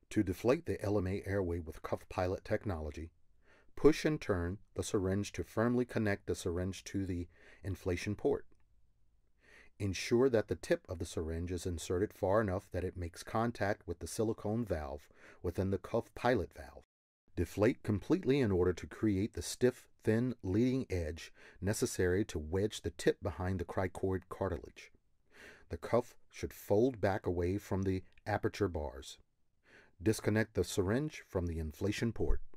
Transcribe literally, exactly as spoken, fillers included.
To deflate the L M A Airway with cuff pilot technology, push and turn the syringe to firmly connect the syringe to the inflation port. Ensure that the tip of the syringe is inserted far enough that it makes contact with the silicone valve within the cuff pilot valve. Deflate completely in order to create the stiff, thin leading edge necessary to wedge the tip behind the cricoid cartilage. The cuff should fold back away from the aperture bars. Disconnect the syringe from the inflation port.